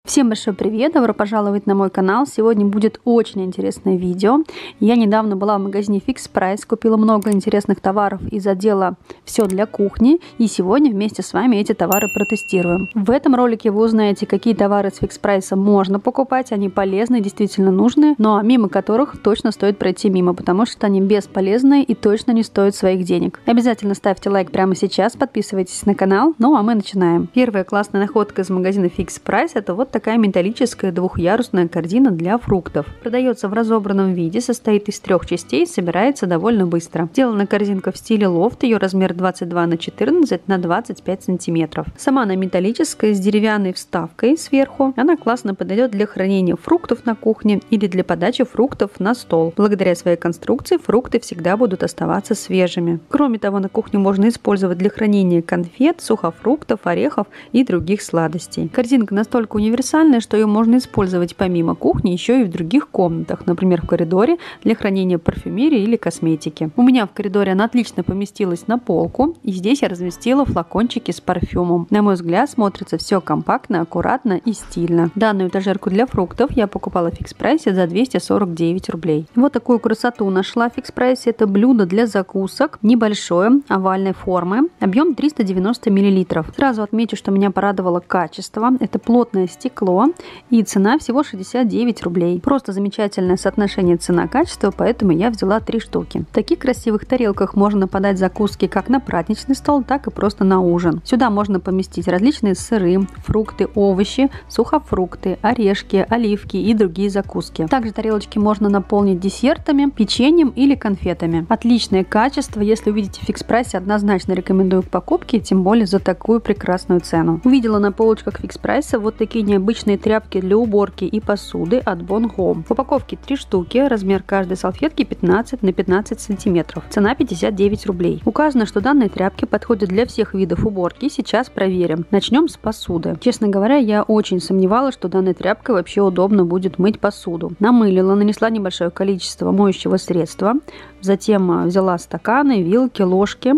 Всем большой привет! Добро пожаловать на мой канал. Сегодня будет очень интересное видео. Я недавно была в магазине Fix Price, купила много интересных товаров из отдела «Все для кухни». И сегодня вместе с вами эти товары протестируем. В этом ролике вы узнаете, какие товары с Fix Price можно покупать. Они полезны, действительно нужны, но мимо которых точно стоит пройти мимо, потому что они бесполезные и точно не стоят своих денег. Обязательно ставьте лайк прямо сейчас, подписывайтесь на канал. Ну а мы начинаем. Первая классная находка из магазина Fix Price — это вот такая металлическая двухъярусная корзина для фруктов. Продается в разобранном виде, состоит из 3 частей, собирается довольно быстро. Сделана корзинка в стиле лофт, ее размер 22 на 14 на 25 сантиметров. Сама она металлическая, с деревянной вставкой сверху. Она классно подойдет для хранения фруктов на кухне или для подачи фруктов на стол. Благодаря своей конструкции фрукты всегда будут оставаться свежими. Кроме того, на кухне можно использовать для хранения конфет, сухофруктов, орехов и других сладостей. Корзинка настолько универсальная, что ее можно использовать помимо кухни еще и в других комнатах, например, в коридоре для хранения парфюмерии или косметики. У меня в коридоре она отлично поместилась на полку, и здесь я разместила флакончики с парфюмом. На мой взгляд, смотрится все компактно, аккуратно и стильно. Данную этажерку для фруктов я покупала в Fix Price за 249 рублей. Вот такую красоту нашла в Fix Price. Это блюдо для закусок, небольшое, овальной формы, объем 390 мл. Сразу отмечу, что меня порадовало качество. Это плотное стекло, и цена всего 69 рублей. Просто замечательное соотношение цена-качество, поэтому я взяла 3 штуки. В таких красивых тарелках можно подать закуски как на праздничный стол, так и просто на ужин. Сюда можно поместить различные сыры, фрукты, овощи, сухофрукты, орешки, оливки и другие закуски. Также тарелочки можно наполнить десертами, печеньем или конфетами. Отличное качество. Если увидите в Fix Price, однозначно рекомендую к покупке, тем более за такую прекрасную цену. Увидела на полочках Fix Price вот такие необычные тряпки для уборки и посуды от Bon Home. В упаковке 3 штуки, размер каждой салфетки 15 на 15 сантиметров. Цена 59 рублей. Указано, что данные тряпки подходят для всех видов уборки. Сейчас проверим. Начнем с посуды. Честно говоря, я очень сомневалась, что данной тряпкой вообще удобно будет мыть посуду. Намылила, нанесла небольшое количество моющего средства, затем взяла стаканы, вилки, ложки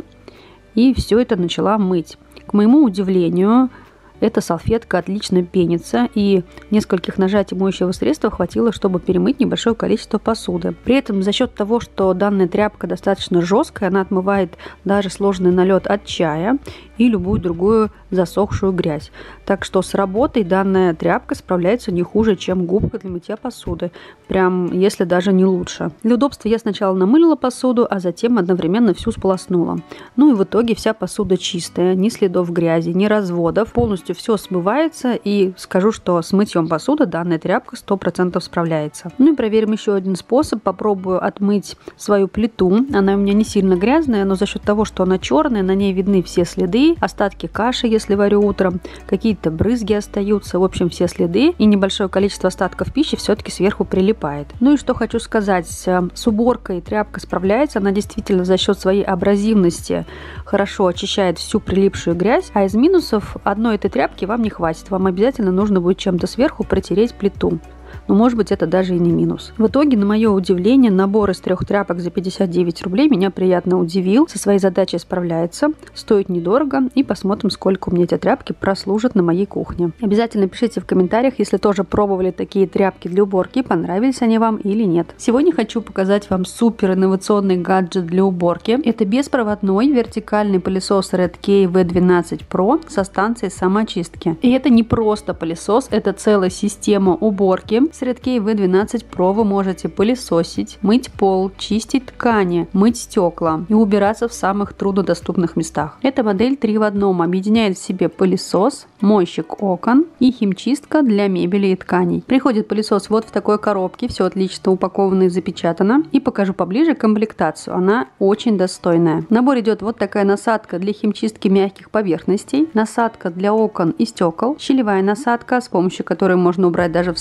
и все это начала мыть. К моему удивлению, эта салфетка отлично пенится, и нескольких нажатий моющего средства хватило, чтобы перемыть небольшое количество посуды. При этом за счет того, что данная тряпка достаточно жесткая, она отмывает даже сложный налет от чая и любую другую засохшую грязь. Так что с работой данная тряпка справляется не хуже, чем губка для мытья посуды. Прям, если даже не лучше. Для удобства я сначала намылила посуду, а затем одновременно всю сполоснула. Ну и в итоге вся посуда чистая, ни следов грязи, ни разводов. Полностью все смывается, и скажу, что с мытьем посуды данная тряпка 100% справляется. Ну и проверим еще один способ. Попробую отмыть свою плиту. Она у меня не сильно грязная, но за счет того, что она черная, на ней видны все следы, остатки каши, если варю утром, какие-то брызги остаются, в общем, все следы, и небольшое количество остатков пищи все-таки сверху прилипает. Ну и что хочу сказать, с уборкой тряпка справляется, она действительно за счет своей абразивности хорошо очищает всю прилипшую грязь, а из минусов одной этой тряпки вам не хватит, вам обязательно нужно будет чем-то сверху протереть плиту. Но может быть это даже и не минус. В итоге, на мое удивление, набор из 3 тряпок за 59 рублей меня приятно удивил. Со своей задачей справляется, стоит недорого, и посмотрим, сколько у меня эти тряпки прослужат на моей кухне. Обязательно пишите в комментариях, если тоже пробовали такие тряпки для уборки, понравились они вам или нет. Сегодня хочу показать вам супер инновационный гаджет для уборки. Это беспроводной вертикальный пылесос Redkey V12 Pro со станцией самоочистки. И это не просто пылесос, это целая система уборки. С Redkey V12 Pro вы можете пылесосить, мыть пол, чистить ткани, мыть стекла и убираться в самых труднодоступных местах. Эта модель 3 в одном, объединяет в себе пылесос, мойщик окон и химчистка для мебели и тканей. Приходит пылесос вот в такой коробке, все отлично упаковано и запечатано. И покажу поближе комплектацию, она очень достойная. В набор идет вот такая насадка для химчистки мягких поверхностей, насадка для окон и стекол, щелевая насадка, с помощью которой можно убрать даже в самых труднодоступных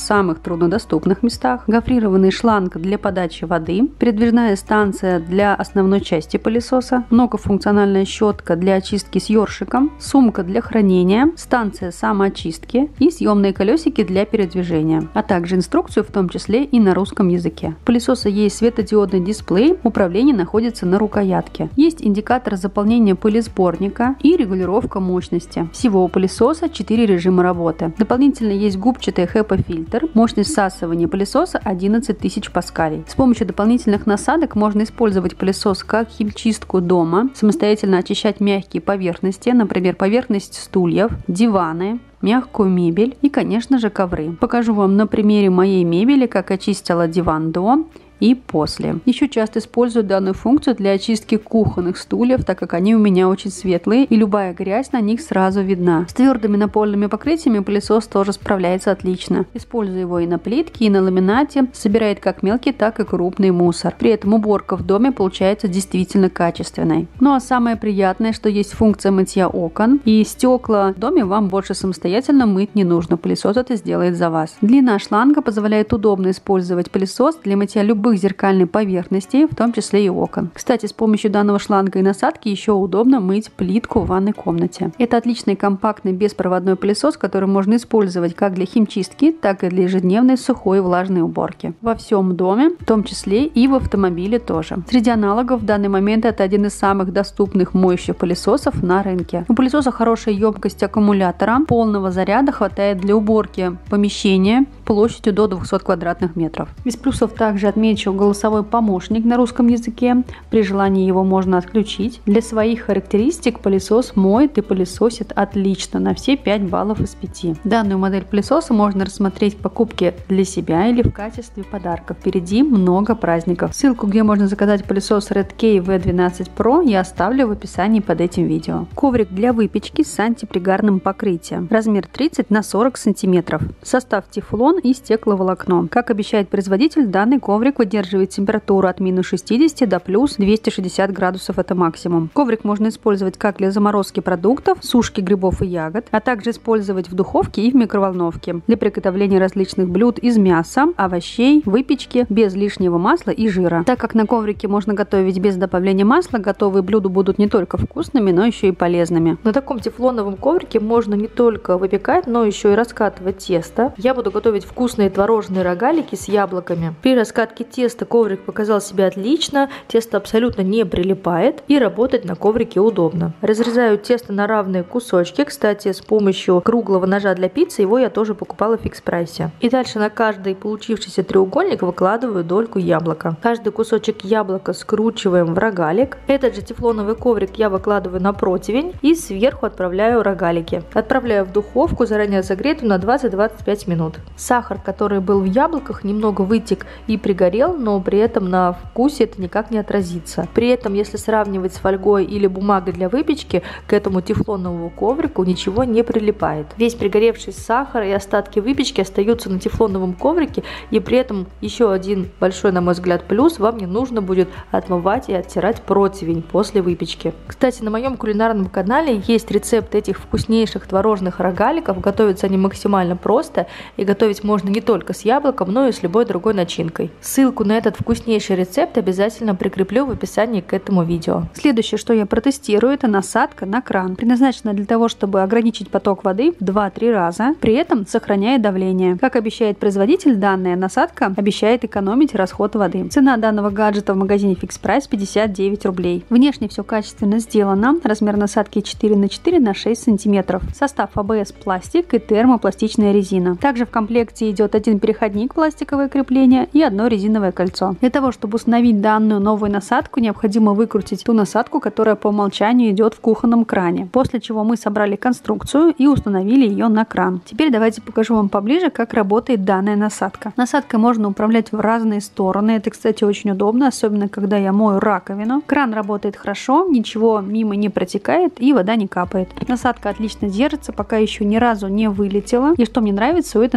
труднодоступных местах, гофрированный шланг для подачи воды, передвижная станция для основной части пылесоса, многофункциональная щетка для очистки с ёршиком, сумка для хранения, станция самоочистки и съемные колесики для передвижения, а также инструкцию, в том числе и на русском языке. У пылесоса есть светодиодный дисплей, управление находится на рукоятке. Есть индикатор заполнения пылесборника и регулировка мощности. Всего у пылесоса 4 режима работы. Дополнительно есть губчатый HEPA-фильтр, мощность всасывания пылесоса 11 тысяч паскалей. С помощью дополнительных насадок можно использовать пылесос как химчистку дома, самостоятельно очищать мягкие поверхности, например, поверхность стульев, диваны, мягкую мебель и, конечно же, ковры. Покажу вам на примере моей мебели, как очистила диван до и после. Еще часто использую данную функцию для очистки кухонных стульев, так как они у меня очень светлые и любая грязь на них сразу видна. С твердыми напольными покрытиями пылесос тоже справляется отлично. Использую его и на плитке, и на ламинате, собирает как мелкий, так и крупный мусор. При этом уборка в доме получается действительно качественной. Ну а самое приятное, что есть функция мытья окон, и стекла в доме вам больше самостоятельно мыть не нужно, пылесос это сделает за вас. Длина шланга позволяет удобно использовать пылесос для мытья любых зеркальных поверхностей, в том числе и окон. Кстати, с помощью данного шланга и насадки еще удобно мыть плитку в ванной комнате. Это отличный компактный беспроводной пылесос, который можно использовать как для химчистки, так и для ежедневной сухой и влажной уборки. Во всем доме, в том числе и в автомобиле тоже. Среди аналогов в данный момент это один из самых доступных моющих пылесосов на рынке. У пылесоса хорошая емкость аккумулятора, полного заряда хватает для уборки помещения площадью до 200 квадратных метров. Из плюсов также отмечу голосовой помощник на русском языке. При желании его можно отключить. Для своих характеристик пылесос моет и пылесосит отлично на все 5 баллов из 5. Данную модель пылесоса можно рассмотреть к покупке для себя или в качестве подарка. Впереди много праздников. Ссылку, где можно заказать пылесос Redkey V12 Pro, я оставлю в описании под этим видео. Коврик для выпечки с антипригарным покрытием. Размер 30 на 40 см. Состав тефлон и стекловолокно. Как обещает производитель, данный коврик выдерживает температуру от минус 60 до плюс 260 градусов, это максимум. Коврик можно использовать как для заморозки продуктов, сушки грибов и ягод, а также использовать в духовке и в микроволновке для приготовления различных блюд из мяса, овощей, выпечки, без лишнего масла и жира. Так как на коврике можно готовить без добавления масла, готовые блюда будут не только вкусными, но еще и полезными. На таком тефлоновом коврике можно не только выпекать, но еще и раскатывать тесто. Я буду готовить вкусные творожные рогалики с яблоками. При раскатке теста коврик показал себя отлично, тесто абсолютно не прилипает и работать на коврике удобно. Разрезаю тесто на равные кусочки, кстати, с помощью круглого ножа для пиццы, его я тоже покупала в фикс-прайсе. И дальше на каждый получившийся треугольник выкладываю дольку яблока. Каждый кусочек яблока скручиваем в рогалик. Этот же тефлоновый коврик я выкладываю на противень и сверху отправляю рогалики. Отправляю в духовку, заранее согретую, на 20-25 минут. Сахар, который был в яблоках, немного вытек и пригорел, но при этом на вкусе это никак не отразится. При этом, если сравнивать с фольгой или бумагой для выпечки, к этому тефлоновому коврику ничего не прилипает. Весь пригоревший сахар и остатки выпечки остаются на тефлоновом коврике, и при этом еще один большой, на мой взгляд, плюс: вам не нужно будет отмывать и оттирать противень после выпечки. Кстати, на моем кулинарном канале есть рецепт этих вкуснейших творожных рогаликов. Готовятся они максимально просто, и готовить можно не только с яблоком, но и с любой другой начинкой. Ссылку на этот вкуснейший рецепт обязательно прикреплю в описании к этому видео. Следующее, что я протестирую, это насадка на кран. Предназначена для того, чтобы ограничить поток воды в 2-3 раза, при этом сохраняя давление. Как обещает производитель, данная насадка обещает экономить расход воды. Цена данного гаджета в магазине фикс-прайс 59 рублей. Внешне все качественно сделано. Размер насадки 4х4 на 6 см. Состав АБС пластик и термопластичная резина. Также в комплекте идет один переходник, пластиковое крепление и одно резиновое кольцо. Для того, чтобы установить данную новую насадку, необходимо выкрутить ту насадку, которая по умолчанию идет в кухонном кране. После чего мы собрали конструкцию и установили ее на кран. Теперь давайте покажу вам поближе, как работает данная насадка. Насадкой можно управлять в разные стороны. Это, кстати, очень удобно, особенно когда я мою раковину. Кран работает хорошо, ничего мимо не протекает и вода не капает. Насадка отлично держится, пока еще ни разу не вылетела. И что мне нравится, у этой насадки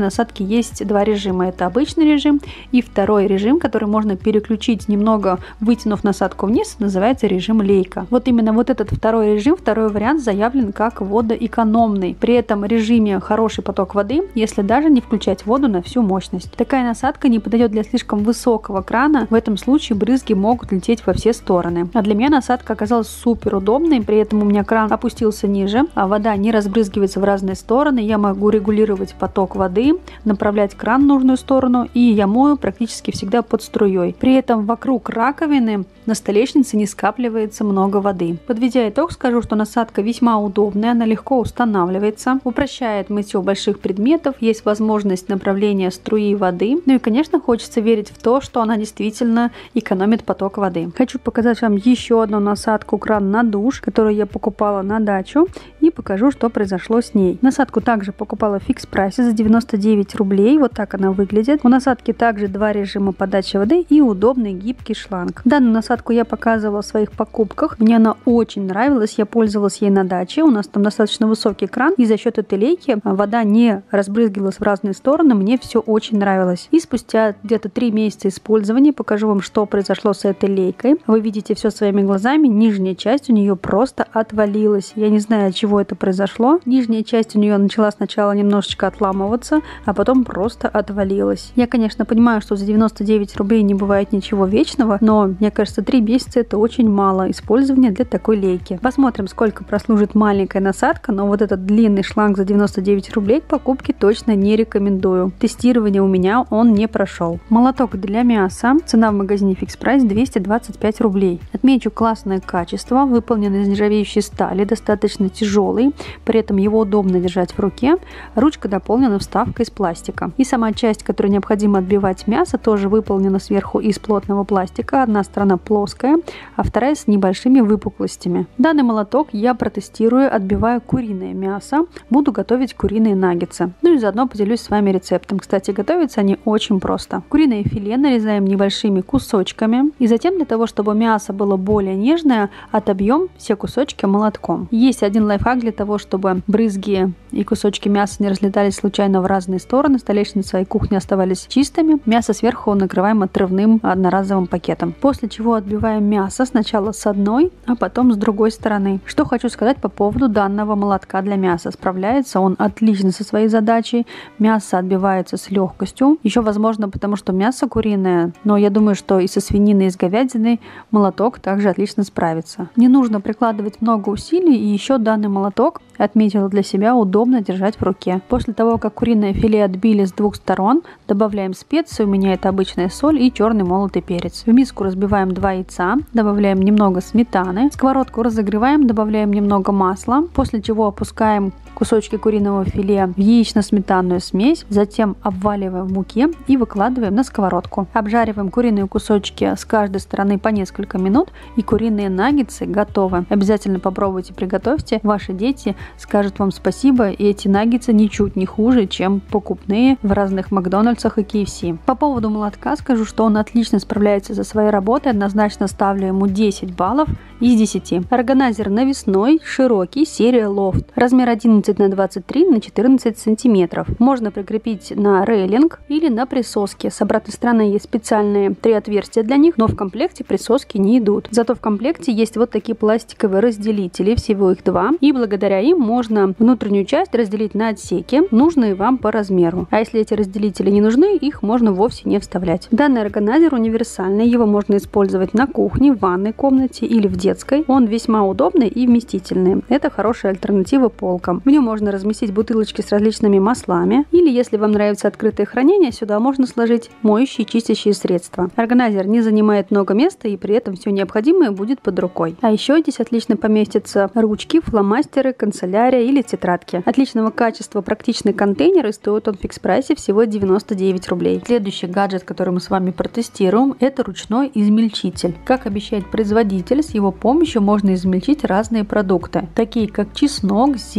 насадки есть два режима. Это обычный режим и второй режим, который можно переключить немного, вытянув насадку вниз, называется режим лейка. Вот именно вот этот второй режим, второй вариант заявлен как водоэкономный. При этом режиме хороший поток воды, если даже не включать воду на всю мощность. Такая насадка не подойдет для слишком высокого крана. В этом случае брызги могут лететь во все стороны. А для меня насадка оказалась супер удобной. При этом у меня кран опустился ниже, а вода не разбрызгивается в разные стороны. Я могу регулировать поток воды, направлять кран в нужную сторону, и я мою практически всегда под струей. При этом вокруг раковины на столешнице не скапливается много воды. Подведя итог, скажу, что насадка весьма удобная, она легко устанавливается, упрощает мытье больших предметов, есть возможность направления струи воды. Ну и, конечно, хочется верить в то, что она действительно экономит поток воды. Хочу показать вам еще одну насадку кран на душ, которую я покупала на дачу, и покажу, что произошло с ней. Насадку также покупала в фикс-прайсе за 99 рублей. Вот так она выглядит. У насадки также два режима подачи воды и удобный гибкий шланг. Данную насадку я показывала в своих покупках. Мне она очень нравилась. Я пользовалась ей на даче. У нас там достаточно высокий кран, и за счет этой лейки вода не разбрызгивалась в разные стороны. Мне все очень нравилось. И спустя где-то 3 месяца использования покажу вам, что произошло с этой лейкой. Вы видите все своими глазами. Нижняя часть у нее просто отвалилась. Я не знаю, от чего это произошло. Нижняя часть у нее начала сначала немножечко отламываться, а потом просто отвалилась. Я, конечно, понимаю, что за 99 рублей не бывает ничего вечного, но мне кажется, 3 месяца это очень мало использования для такой лейки. Посмотрим, сколько прослужит маленькая насадка, но вот этот длинный шланг за 99 рублей к покупке точно не рекомендую. Тестирование у меня он не прошел. Молоток для мяса. Цена в магазине Fix Price 225 рублей. Отмечу классное качество, выполнен из нержавеющей стали, достаточно тяжелый, при этом его удобно держать в руке. Ручка дополнена вставкой из пластика. И сама часть, которую необходимо отбивать мясо, тоже выполнена сверху из плотного пластика. Одна сторона плоская, а вторая с небольшими выпуклостями. Данный молоток я протестирую, отбивая куриное мясо. Буду готовить куриные наггетсы. Ну и заодно поделюсь с вами рецептом. Кстати, готовятся они очень просто. Куриное филе нарезаем небольшими кусочками. И затем, для того, чтобы мясо было более нежное, отобьем все кусочки молотком. Есть один лайфхак для того, чтобы брызги и кусочки мяса не разлетались случайно в разные стороны, столешница и кухня оставались чистыми. Мясо сверху накрываем отрывным одноразовым пакетом. После чего отбиваем мясо сначала с одной, а потом с другой стороны. Что хочу сказать по поводу данного молотка для мяса. Справляется он отлично со своей задачей. Мясо отбивается с легкостью. Еще возможно, потому что мясо куриное, но я думаю, что и со свининой, и с говядиной молоток также отлично справится. Не нужно прикладывать много усилий, и еще данный молоток, отметила для себя, удобно держать в руке. После того, как куриное филе отбили с двух сторон, добавляем специи, у меня это обычная соль и черный молотый перец. В миску разбиваем 2 яйца, добавляем немного сметаны, сковородку разогреваем, добавляем немного масла, после чего опускаем кусочки куриного филе в яично-сметанную смесь, затем обваливаем в муке и выкладываем на сковородку. Обжариваем куриные кусочки с каждой стороны по несколько минут, и куриные наггетсы готовы. Обязательно попробуйте, приготовьте. Ваши дети скажут вам спасибо, и эти наггетсы ничуть не хуже, чем покупные в разных Макдональдсах и KFC. По поводу молотка скажу, что он отлично справляется со своей работой, однозначно ставлю ему 10 баллов из 10. Органайзер навесной, широкий, серия Loft. Размер 11 на 23 на 14 сантиметров. Можно прикрепить на рейлинг или на присоске. С обратной стороны есть специальные 3 отверстия для них, но в комплекте присоски не идут. Зато в комплекте есть вот такие пластиковые разделители, всего их 2. И благодаря им можно внутреннюю часть разделить на отсеки, нужные вам по размеру. А если эти разделители не нужны, их можно вовсе не вставлять. Данный органайзер универсальный, его можно использовать на кухне, в ванной комнате или в детской. Он весьма удобный и вместительный. Это хорошая альтернатива полкам. В нем можно разместить бутылочки с различными маслами, или если вам нравится открытое хранение, сюда можно сложить моющие и чистящие средства. Органайзер не занимает много места, и при этом все необходимое будет под рукой. А еще здесь отлично поместятся ручки, фломастеры, канцелярия или тетрадки. Отличного качества практичный контейнер, и стоит он в фикс-прайсе всего 99 рублей. Следующий гаджет, который мы с вами протестируем, это ручной измельчитель. Как обещает производитель, с его помощью можно измельчить разные продукты, такие как чеснок, зелень,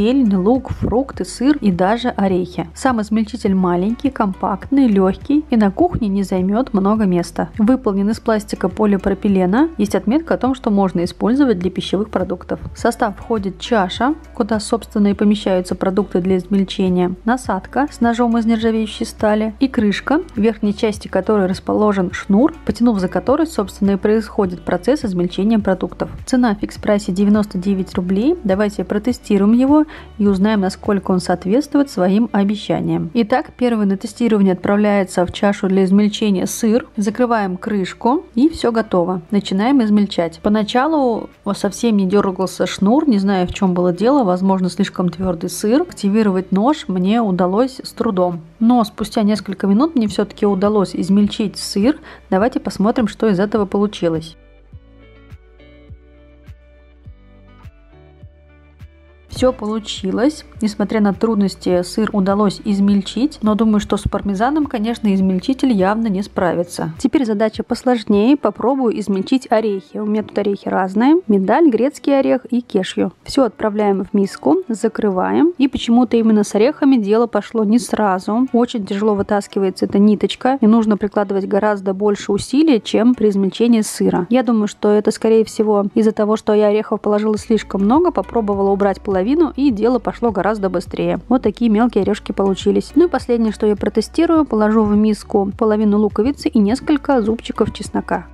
лук, фрукты, сыр и даже орехи. Сам измельчитель маленький, компактный, легкий и на кухне не займет много места. Выполнен из пластика полипропилена. Есть отметка о том, что можно использовать для пищевых продуктов. В состав входит чаша, куда собственно и помещаются продукты для измельчения, насадка с ножом из нержавеющей стали и крышка, в верхней части которой расположен шнур, потянув за который собственно и происходит процесс измельчения продуктов. Цена в фикс-прайсе 99 рублей. Давайте протестируем его и узнаем, насколько он соответствует своим обещаниям. Итак, первый на тестирование отправляется в чашу для измельчения сыр. Закрываем крышку и все готово. Начинаем измельчать. Поначалу совсем не дергался шнур, не знаю, в чем было дело, возможно, слишком твердый сыр. Активировать нож мне удалось с трудом. Но спустя несколько минут мне все-таки удалось измельчить сыр. Давайте посмотрим, что из этого получилось. Все получилось. Несмотря на трудности, сыр удалось измельчить, но думаю, что с пармезаном, конечно, измельчитель явно не справится. Теперь задача посложнее. Попробую измельчить орехи. У меня тут орехи разные. Миндаль, грецкий орех и кешью. Все отправляем в миску, закрываем. И почему-то именно с орехами дело пошло не сразу. Очень тяжело вытаскивается эта ниточка. И нужно прикладывать гораздо больше усилий, чем при измельчении сыра. Я думаю, что это, скорее всего, из-за того, что я орехов положила слишком много, попробовала убрать половину, и дело пошло гораздо быстрее. Вот такие мелкие орешки получились. Ну и последнее, что я протестирую, положу в миску половину луковицы и несколько зубчиков чеснока.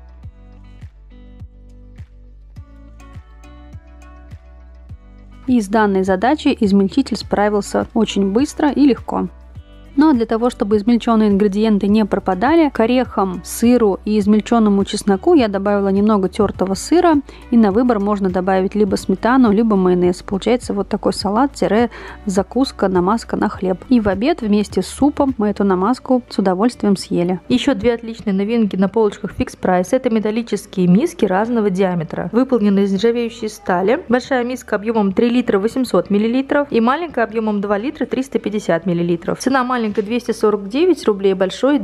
И с данной задачей измельчитель справился очень быстро и легко. Но для того, чтобы измельченные ингредиенты не пропадали, к орехам, сыру и измельченному чесноку я добавила немного тертого сыра. И на выбор можно добавить либо сметану, либо майонез. Получается вот такой салат-закуска, намазка на хлеб. И в обед вместе с супом мы эту намазку с удовольствием съели. Еще две отличные новинки на полочках фикс-прайс. Это металлические миски разного диаметра, выполнены из нержавеющей стали. Большая миска объемом 3 литра 800 мл и маленькая объемом 2 литра 350 мл. Цена маленькой 249 рублей, большой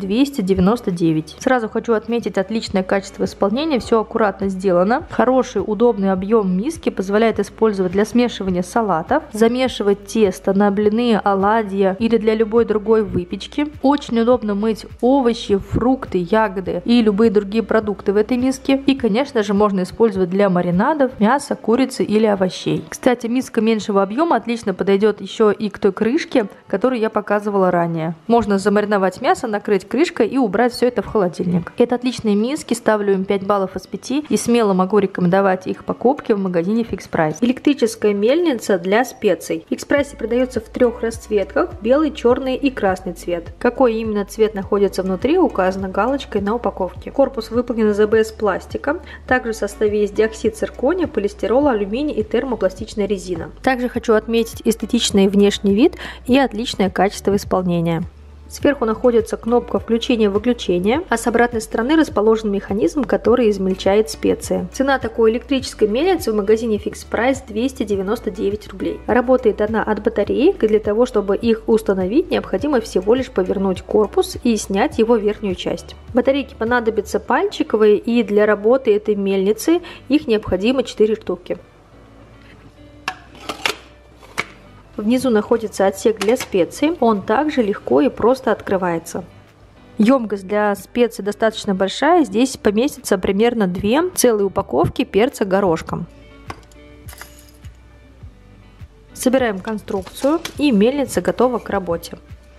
299. Сразу хочу отметить отличное качество исполнения, все аккуратно сделано. Хороший, удобный объем миски позволяет использовать для смешивания салатов, замешивать тесто на блины, оладья или для любой другой выпечки. Очень удобно мыть овощи, фрукты, ягоды и любые другие продукты в этой миске. И, конечно же, можно использовать для маринадов, мяса, курицы или овощей. Кстати, миска меньшего объема отлично подойдет еще и к той крышке, которую я показывала ранее. Можно замариновать мясо, накрыть крышкой и убрать все это в холодильник. Это отличные миски, ставлю им 5 баллов из 5 и смело могу рекомендовать их покупки в магазине фикс-прайс. Электрическая мельница для специй. В фикс-прайсе продается в 3 расцветках: белый, черный и красный цвет. Какой именно цвет находится внутри, указано галочкой на упаковке. Корпус выполнен из АБС пластика. Также в составе есть диоксид циркония, полистирол, алюминий и термопластичная резина. Также хочу отметить эстетичный внешний вид и отличное качество исполнения. Сверху находится кнопка включения-выключения, а с обратной стороны расположен механизм, который измельчает специи. Цена такой электрической мельницы в магазине фикс-прайс 299 рублей. Работает она от батареек, и для того, чтобы их установить, необходимо всего лишь повернуть корпус и снять его верхнюю часть. Батарейки понадобятся пальчиковые, и для работы этой мельницы их необходимо 4 штуки. Внизу находится отсек для специй, он также легко и просто открывается. Емкость для специй достаточно большая, здесь поместится примерно 2 целые упаковки перца горошком. Собираем конструкцию, и мельница готова к работе.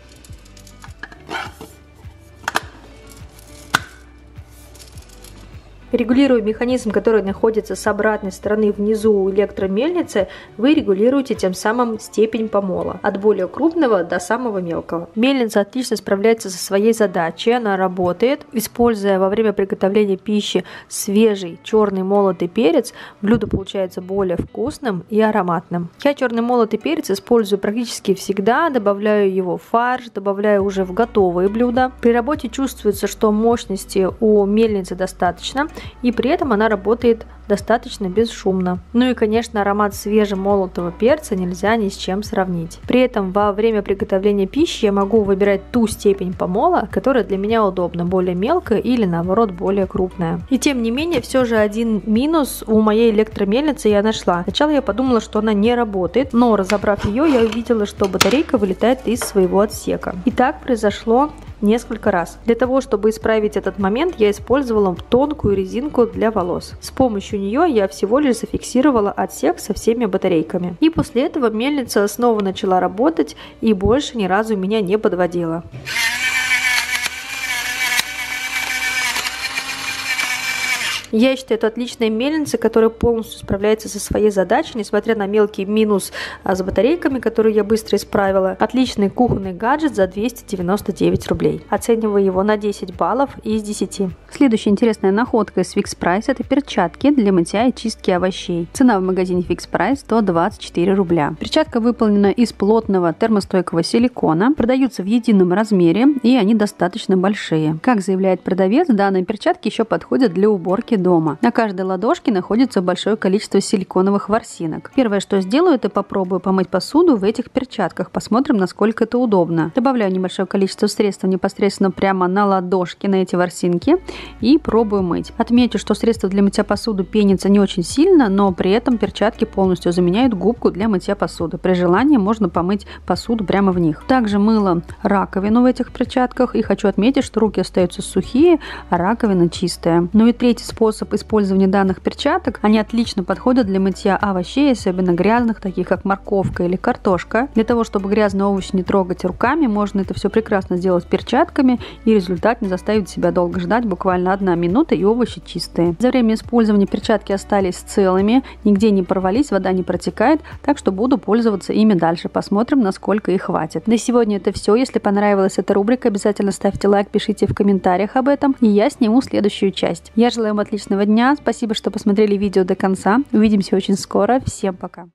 Регулируя механизм, который находится с обратной стороны внизу у электромельницы, вы регулируете тем самым степень помола от более крупного до самого мелкого. Мельница отлично справляется со своей задачей, она работает, используя во время приготовления пищи свежий черный молотый перец, блюдо получается более вкусным и ароматным. Я черный молотый перец использую практически всегда, добавляю его в фарш, добавляю уже в готовые блюда. При работе чувствуется, что мощности у мельницы достаточно. и при этом она работает достаточно бесшумно. Ну и, конечно, аромат свежемолотого перца нельзя ни с чем сравнить. При этом во время приготовления пищи я могу выбирать ту степень помола, которая для меня удобна, более мелкая или наоборот более крупная. И тем не менее, все же один минус у моей электромельницы я нашла. Сначала я подумала, что она не работает, но разобрав ее, я увидела, что батарейка вылетает из своего отсека. И так произошло несколько раз. Для того, чтобы исправить этот момент, я использовала тонкую резинку для волос. С помощью нее я всего лишь зафиксировала отсек со всеми батарейками. И после этого мельница снова начала работать и больше ни разу меня не подводила. Я считаю, это отличная мельница, которая полностью справляется со своей задачей, несмотря на мелкий минус с батарейками, которые я быстро исправила. Отличный кухонный гаджет за 299 рублей. Оцениваю его на 10 баллов из 10. Следующая интересная находка из Fix Price — это перчатки для мытья и чистки овощей. Цена в магазине Fix Price 124 рубля. Перчатка выполнена из плотного термостойкого силикона, продаются в едином размере и они достаточно большие. Как заявляет продавец, данные перчатки еще подходят для уборки дома. На каждой ладошке находится большое количество силиконовых ворсинок. Первое, что сделаю, это попробую помыть посуду в этих перчатках. Посмотрим, насколько это удобно. Добавляю небольшое количество средства непосредственно прямо на ладошки, на эти ворсинки, и пробую мыть. Отмечу, что средство для мытья посуды пенится не очень сильно, но при этом перчатки полностью заменяют губку для мытья посуды. При желании можно помыть посуду прямо в них. Также мыла раковину в этих перчатках, и хочу отметить, что руки остаются сухие, а раковина чистая. Ну и третий способ использования данных перчаток. Они отлично подходят для мытья овощей, особенно грязных, таких как морковка или картошка. Для того, чтобы грязные овощи не трогать руками, можно это все прекрасно сделать перчатками, и результат не заставит себя долго ждать, буквально 1 минута, и овощи чистые. За время использования перчатки остались целыми, нигде не порвались, вода не протекает, так что буду пользоваться ими дальше. Посмотрим, насколько их хватит. На сегодня это все. Если понравилась эта рубрика, обязательно ставьте лайк, пишите в комментариях об этом, и я сниму следующую часть. Я желаю вам отличного дня. Спасибо, что посмотрели видео до конца. Увидимся очень скоро. Всем пока.